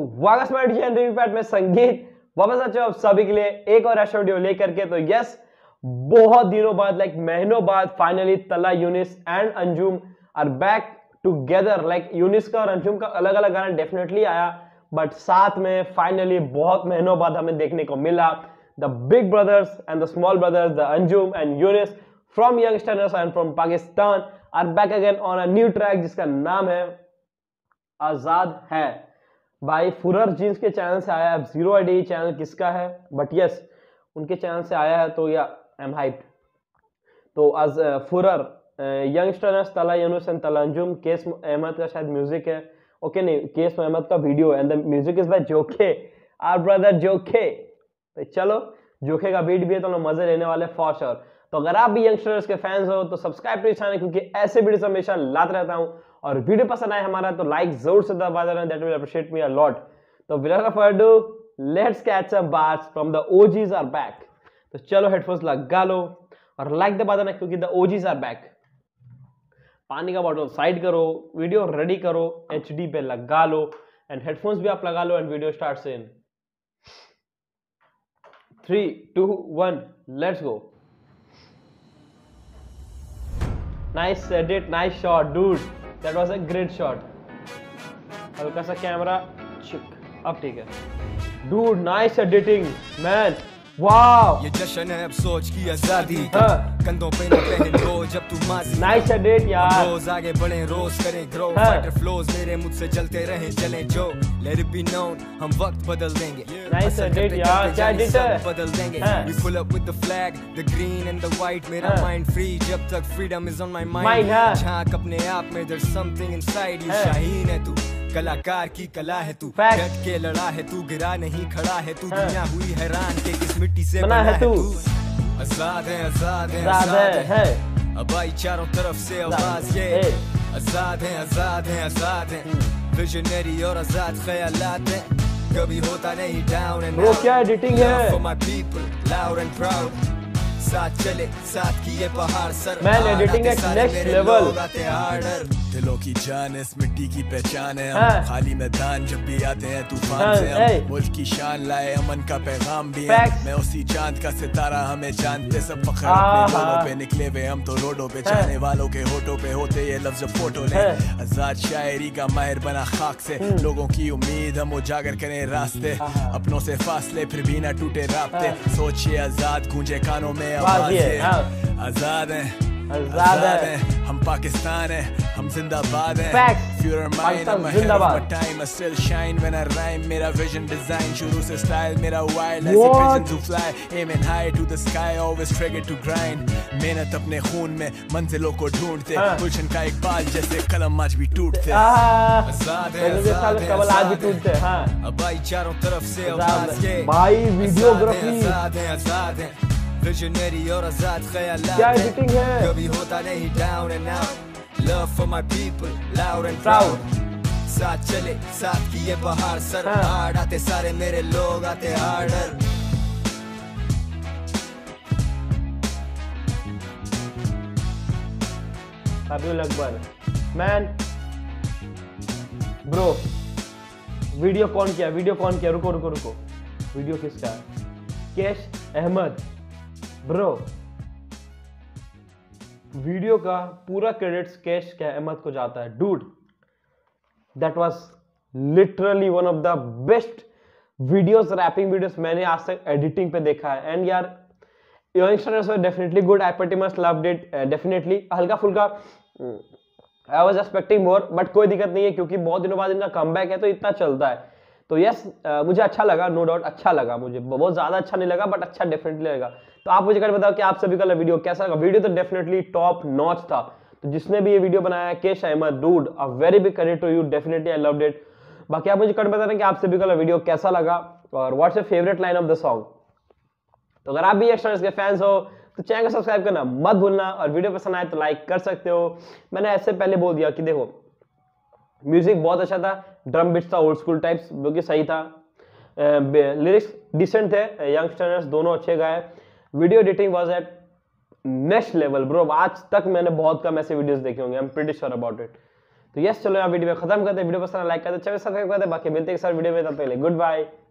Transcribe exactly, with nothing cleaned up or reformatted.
वापस में संगीत वापस आ चुका आप सभी के लिए एक और ऐसा वीडियो लेकर के। तो यस, बहुत दिनों बाद, लाइक महीनों बाद, फाइनली तला, Younis and Anjum are back together. Like Younis का और अंजुम का अलग अलग गाना डेफिनेटली आया, बट साथ में फाइनली बहुत महीनों बाद हमें देखने को मिला the big brothers and the small brothers, the Anjum and Younis from youngsters and from Pakistan are back again on a new track जिसका नाम है आजाद है। भाई फुरर जींस के चैनल से आया है, जीरो आईडी चैनल किसका है, बट यस उनके चैनल से आया है, तो या आई एम हाइप्ड। तो आज फुरर यंगस्टर्स, तला यूनुस एंड तला अंजुम, केस अहमद का शायद म्यूजिक है, ओके नहीं, केस अहमद का video and the music is by जोखे, आवर ब्रदर जोखे। तो चलो जोखे का बीट भी है तो हम मजे लेने वाले फॉर श्योर। तो अगर आप भी यंगस्टर्स के फैंस हो तो सब्सक्राइब टू चैनल, क्योंकि ऐसे वीडियोस हमेशा लाते रहता हूं। और वीडियो पसंद आए हमारा तो लाइक जरूर से दबा देना, that will appreciate me a lot. तो without further ado let's catch some bars from the OGs are back. तो चलो हेडफोन्स लगा लो और लाइक दबा देना, क्योंकि द ओजीज आर बैक। पानी का बॉटल साइड करो, वीडियो रेडी करो, एचडी पे लगा लो एंड हेडफोन्स भी आप लगा लो and video starts in three two one, let's go. Nice edit, nice shot dude, that was a great shot. हल्का सा कैमरा चिक, अब ठीक है dude, nice editing man, wow. ये जश्न है अब सोच की आजादी, हाँ। कंधों पे न पहन लो जब तू माजी, नाइस एडिट यार, रोज आगे बढ़े रोज करें ग्रो, हाँ। फाइटर फ्लोज मेरे मुझसे चलते रहे चले जो, लेट इट बी नोन हम वक्त बदल देंगे, नाइस एडिट यार, क्या एडिट है, बदल देंगे, हाँ। We pull up with the flag the green and the white, मेरा माइंड फ्री जब तक freedom is on my mind, झांक अपने आप में देयर समथिंग इनसाइड यू, शाहीन है तू, कलाकार की कला है तू, डट के लड़ा है तू, गिरा नहीं खड़ा है तू, दुनिया हुई हैरान के किस मिट्टी से बना है तू, आजाद है आजाद है आजाद है, अब आई चारों तरफ से आवाज ये, आजाद है आजाद है आजाद है, विजनरी और आजाद ख्यालात है, कभी होता नहीं डाउन एंड वो क्या एडिटिंग है, for my people loud and proud, साथ चले साथ की ये पहाड़ सर, मैन एडिटिंग एक नेक्स्ट लेवल, दिलों की जान इस मिट्टी की पहचान है, हाँ। हम खाली मैदान जब भी आते हैं तूफान हाँ, से, हम मुल्क की शान लाए, अमन का पैगाम भी है, मैं उसी चांद का सितारा हमें जानते सब, फख्र अपने लोगों पे निकले हुए हम तो रोडों पे, चाहने वालों के होठों पे होते ये लफ्ज फोटो ले, आजाद शायरी का माहिर बना खाक से, लोगों की उम्मीद हम उजागर करें रास्ते, अपनों से फासले फिर भी ना टूटे रास्ते, सोचिए आजाद गूंजे कानों में आवाज है, आजाद है आजाद है, हम पाकिस्तान है, हम जिंदाबाद है, Pure mind, I'm ahead of my time, I still shine when I rhyme, मेरा vision design शुरू से style, मेरा wild ऐसे pigeons who fly, aiming high to the sky, always triggered to grind, मेहनत अपने खून में मंजिलों को ढूंढते, गुलशन का एक बाल जैसे कलम आज भी टूटते, आजाद है आजाद है आजाद है, अब आई चारों तरफ से आवाज ये, भाई वीडियोग्राफी आजाद है आजाद है, विजनरी और आजाद ख्यालात, क्या एडिटिंग है, कभी होता नहीं down and out, love for my people loud and proud, साथ चले साथ की ये पहाड़ सर, हार्ड आते सारे मेरे लोग आते harder, Abdul Akbar man bro. Video कौन किया, वीडियो कौन किया, रुको रुको रुको, वीडियो किसका है, केश अहमद ब्रो। वीडियो का पूरा क्रेडिट्स केश के अहमद को जाता है dude, that was literally one of the best videos, rapping videos मैंने आज तक एडिटिंग पे देखा है, एंड यार youngsters were definitely good, I pretty much loved it, definitely हल्का फुल्का I was expecting more, but कोई दिक्कत नहीं है क्योंकि बहुत दिनों बाद इनका कमबैक है तो इतना चलता है, तो यस uh, मुझे अच्छा लगा, नो डाउट अच्छा लगा, मुझे बहुत ज्यादा अच्छा नहीं लगा बट अच्छा डेफिनेटली लगा। तो आप मुझे कल बताओ कि आप सभी का वीडियो कैसा लगा, वीडियो तो डेफिनेटली टॉप नॉच था, तो जिसने भी ये वीडियो बनाया केश Ahmed dude, a very big credit to you, definitely I loved it. बाकी आप मुझे कल बताना कि आप सभी का वीडियो कैसा लगा और what's your favourite line of the song. तो अगर आप भी यंगस्टर्स के फैंस हो तो चैनल को सब्सक्राइब करना मत भूलना, और वीडियो पसंद आए तो लाइक कर सकते हो। मैंने ऐसे पहले बोल दिया कि देखो म्यूजिक बहुत अच्छा था, ड्रम बीट्स था ओल्ड स्कूल टाइप्स जो कि सही था, लिरिक्स डिसेंट थे, यंगस्टर्स दोनों अच्छे गाए, video editing was at next level bro. आज तक मैंने बहुत कम ऐसे वीडियोस देखे होंगे, I am pretty sure about it. तो यस चलो यहाँ वीडियो खत्म करते हैं। वीडियो पसंद लाइक करते, चैनल सब्सक्राइब करते, बाकी मिलते हैं एक साथ वीडियो में, तब तक के लिए गुड बाय।